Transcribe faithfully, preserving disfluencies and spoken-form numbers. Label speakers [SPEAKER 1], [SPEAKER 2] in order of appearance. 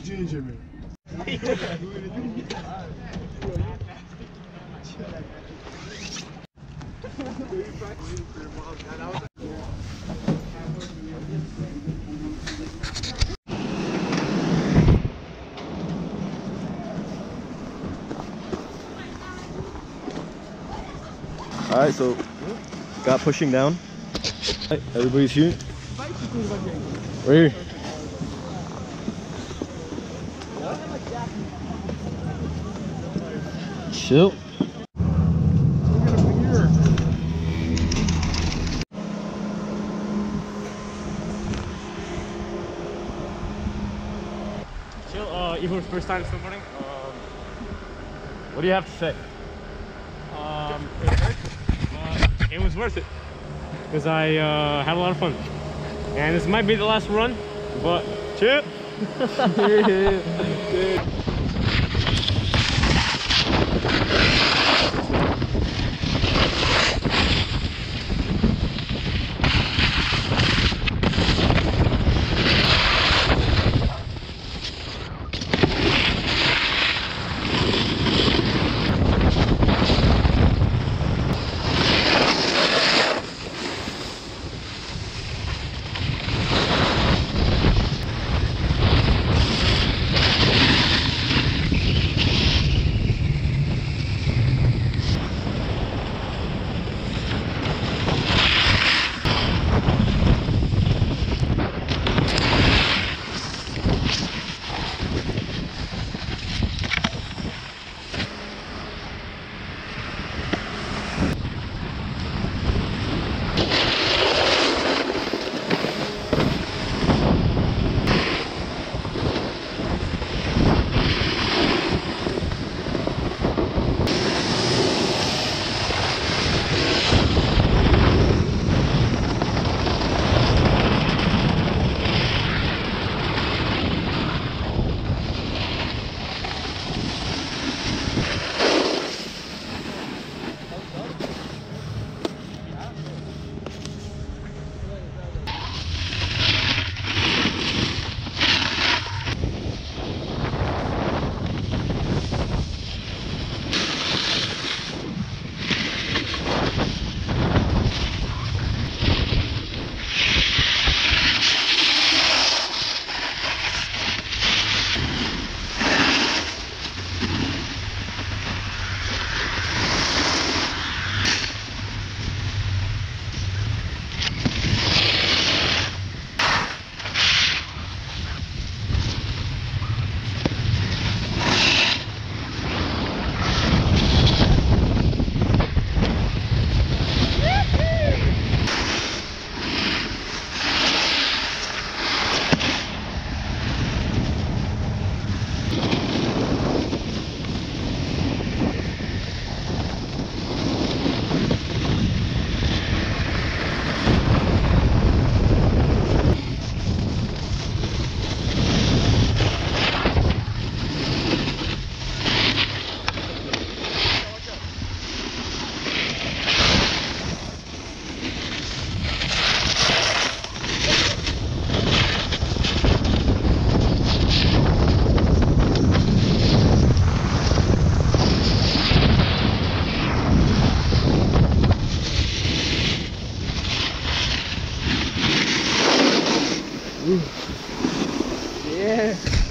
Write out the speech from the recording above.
[SPEAKER 1] jedziemy.
[SPEAKER 2] All right, so got pushing down. Right, everybody's here. Right here. Chill.
[SPEAKER 3] Chill. Uh, Ihor's first time snowboarding. Um, what do you have to say? Um, it hurt, but it was worth it because I uh, had a lot of fun. And this might be the last run, but chill.
[SPEAKER 1] Yeah.